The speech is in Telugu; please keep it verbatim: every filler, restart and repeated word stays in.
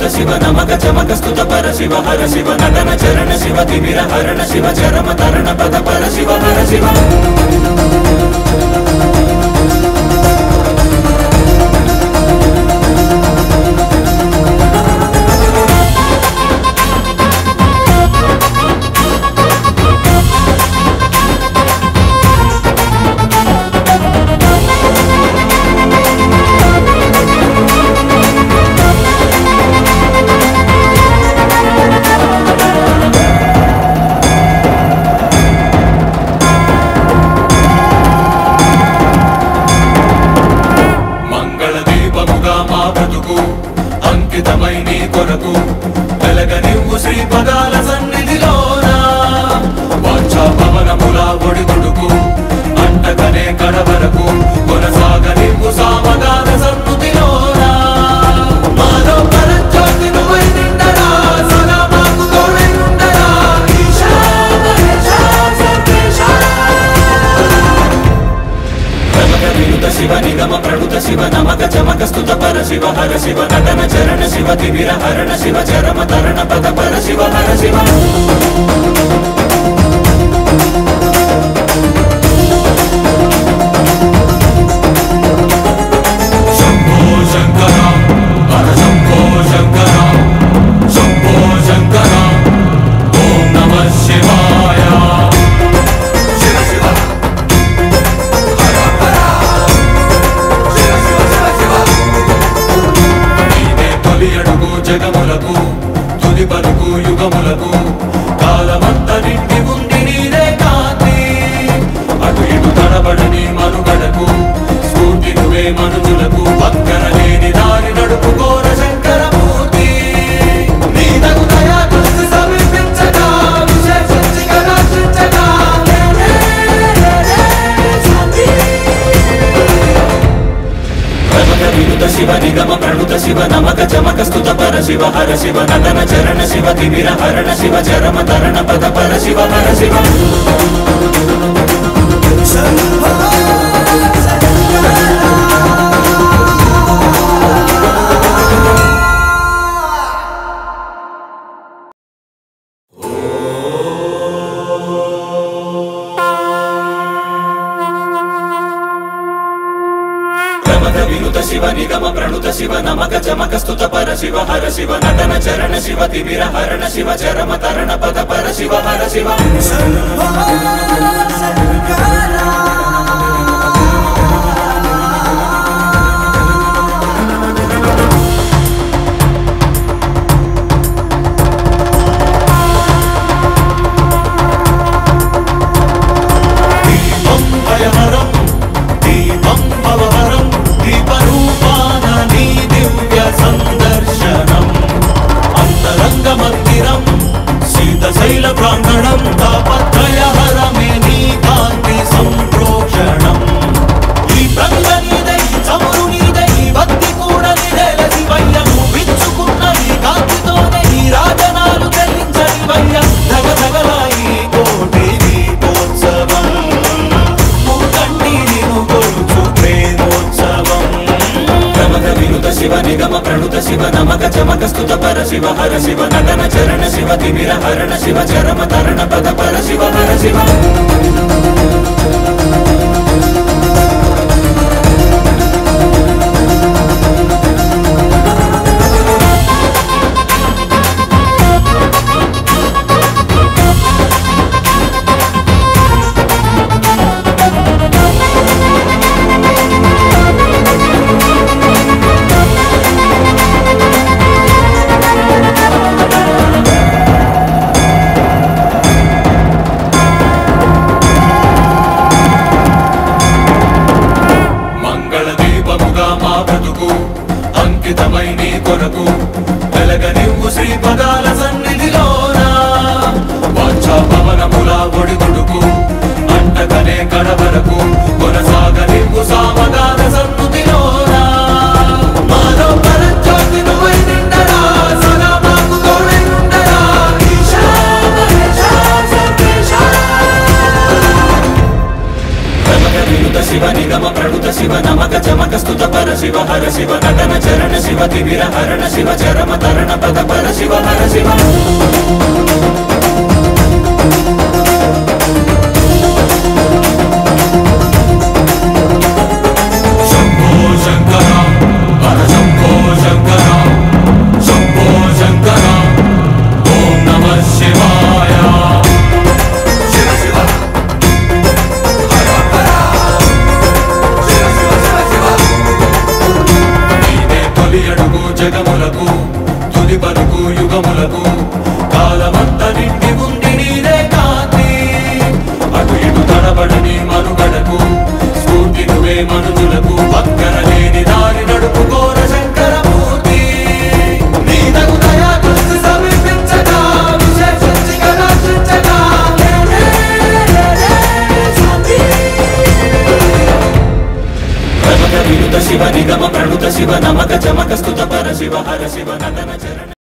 शिव नमक चमक स्तुत पर शिव हर शिव नटन चरण शिव तिमिर हरण शिव चरम तरण पद पर शिव हर शिव शिव निगम प्रणुत शिव नमक चमक स्तुत पर शिव हर शिव नटन चरण शिव तिमिर हरण शिव चरम तरण पद पर शिव हर शिव शंभो शंकर हर शंभो शंकर शंभो शंकर ओम नमः शिवाय జగములకు తుది పలుకు యుగములకు కాలమంత నిండి ఉంది నీరే కాంతి అటు ఇటు తడబడని మనుగడకు స్ఫూర్తి నువ్వే మనుజులకు పక్కన లేని దారి నడుపుకోర శంకరమూర్తి నీ తగు దయా దృష్టి సమీపించగా విశేషించి కటాక్షించగా शिव निगम प्रणुत शिव नमक चमक स्तुत पर शिव हर शिव नटन चरण शिव तिमिर हरण शिव चरम तरण पद पर शिव हर शिव शिव निगम प्रणुत शिव नमक चमक स्तुत पर शिव हर शिव नटन चरण शिव तिमिर हरण शिव चरम तरण पद पर शिव हर शिव शिव निगम प्रणुत शिव नमक चमक स्तुत पर शिव हर शिव नटन चरण शिव तिमिर हरण शिव चरम तरण पद पर शिव हर शिव शिव निगम प्रणुत శివ నమక చమక స్తుత పర శివ హర శివ నటన చరణ శివ తిమిర హరణ శివ చరమ తరణ పద పర శివ హర శివ జగములకు తుది పలుకు యుగములకు కాలమంత నిండి ఉంది నీదే కాంతి అటు ఇటు తడబడని మనుగడకు స్ఫూర్తి నువ్వే మనుజులకు పక్కన లేని దారి నడుపు కోర శంకరమూర్తి నీ తగు దయా దృష్టి సమీపించగా విశేషించిగా రక్షించగా శివ నిగమ ప్రణుత శివ నమక చమక స్తుత పర శివ హర శివ నటన